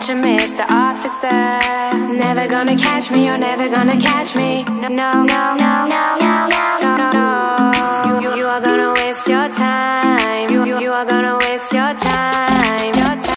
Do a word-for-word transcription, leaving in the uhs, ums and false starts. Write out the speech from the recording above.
attention, Mister Officer. Never gonna catch me, you're never gonna catch me. No, no, no, no, no, no, no, no, no. You, you are gonna waste your time.